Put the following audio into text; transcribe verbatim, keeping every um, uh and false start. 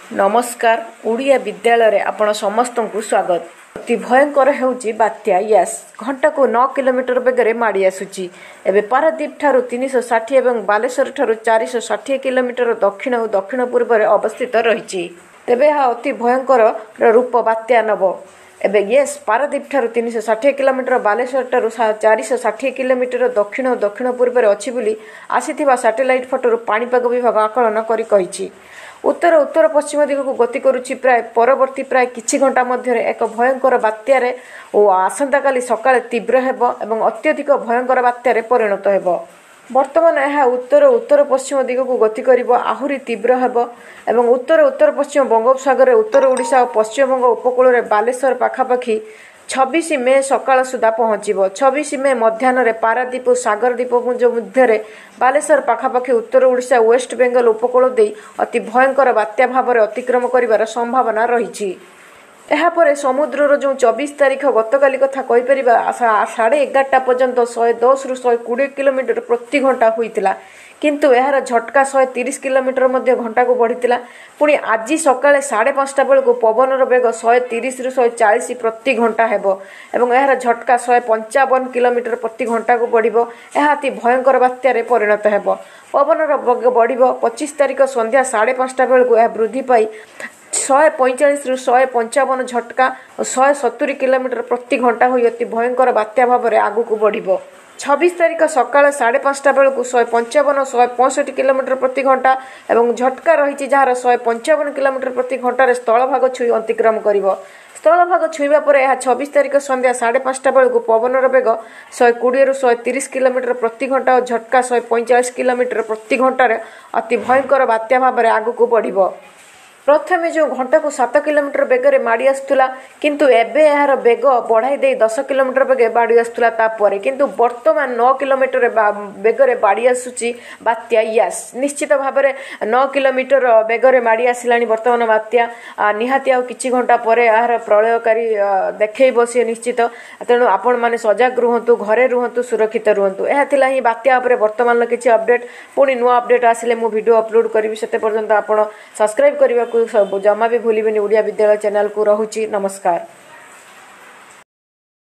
नमस्कार ओडिया विद्यालय रे आपण समस्त को स्वागत। अति भयंकर होउची बात्या यास घंटा को नौ किलोमीटर बेगरे माड़ी आसुची। एबे पारादीप ठारू तीन सौ साठ एवं बालेश्वर ठारू चार सौ साठ किलोमीटर दक्षिण और दक्षिण पूर्व रे अवस्थित रहिची। तेबे हा अति भयंकर रूप बात्या नब। एबे यस पारादीप ठारू तीन सौ साठ किलोमीटर बालेश्वर ठारू चार सौ साठ किलोमीटर दक्षिण और दक्षिण पूर्व रे अछि बोली आसीथिबा सैटेलाइट फोटो पाणीपाग विभाग आकलन करी कहिछि। उत्तर उत्तर पश्चिम दिग को गति करुच्ची प्राय परवर्ती प्राय किछि घंटा मध्य एक भयंकर बात्यार और आसंता काली सकाळे तीव्र हेबो एवं अत्यधिक भयंकर बात्यार परिणत हेबो। वर्तमान यह उत्तर उत्तर पश्चिम दिग को गति करिबो आहुरी तीव्र हेबो एवं उत्तर उत्तर पश्चिम बंगोपसागर उत्तर ओडिशा और पश्चिम बंग उपकूल रे बालेश्वर पाखापाखि छब्बीस मे सकाळ सुधा पहुंचीबो। छब्बीस मे मध्याह्न पारादीप और सागर द्वीपपुंज मध्य बालेश्वर पाखापाखि उत्तर ओडिशा वेस्ट बेंगल उपकूल दे अति भयंकर बात्या भाव में अतिक्रम करिवार संभावना रही। यापर समुद्र जो चौबीस तारीख गतकाली कथा कहीपर साढ़े एगारटा पर्यंत शहे दस रु शहे कोड़े किलोमीटर प्रति घंटा होता किंतु यार झटका शहे तीस किलोमीटर मध्य घंटा को बढ़ीला। पुणी आज सकाळे साढ़े पांचटा बेलू पवनर बेग शहे तीस रु शहे चालीस प्रति घंटा हेबो एवं यार झटका शहे पंचावन किलोमीटर प्रति घंटा को बढ़िबो। यह अति भयंकर बात्यारे परिणत हेबो। पवनर बेग बढ़िबो। पच्चीस तारीख संध्या साढ़े पांचटा बेलू यह वृद्धि पाई शहे पैंचाश रु शहे पंचावन झटका और शहे सतुरी किलोमीटर प्रति घंटा हो अति भयंकर बात्या भाव में आगू को बढ़िबो। छब्बीस तारीख सकाळ साढ़े पांचटा बेलू शहे पंचावन शहे पैंसठ किलोमीटर प्रति घंटा एवं झटका रही जार शहे पंचावन किलोमीटर प्रति घंटे स्थल भाग छुई अतिक्रम करिबो। स्थल भाग छुईबा परे यह छब्बीस तारीख संध्या साढ़े पांचटा बेलू पवनर बेग शहे कोड़े रु शहे तीस किलोमीटर प्रति घंटा और झटका शहे पैंचाश किलोमीटर प्रति घंटे अति भयंकर बात्या भाव में आगू को बढ़िबो। प्रथमे जो घंटा को सात किलोमीटर बेगर माड़ी आसुला किंतु एबे यार बेग बढ़ाई दे दस किलोमीटर बेगे बाड़ी आसुला तापर किंतु वर्तमान नौ किलोमीटर बेगरे बाड़ी आसुची बात्या यास। निश्चित भाव में नौ किलोमीटर बेगरे माड़ी आसिलानी वर्तमान बात्या निहाती आ किछि घंटा परे यार प्रलयकारी देखैबो से निश्चित। तेणु आपण माने सजग रुहंतु, घरे रुहंतु, सुरक्षित रुहंतु। एहा थिला ही बात्या उपरे वर्तमान किछि अपडेट। पुणी नुआ अपडेट आसिले मु वीडियो अपलोड करिवि। सेते पर्यंत आपण सब्सक्राइब करबा जमा भी भूलिबेनि ओडिया विद्यालय चैनल को। रहुची नमस्कार।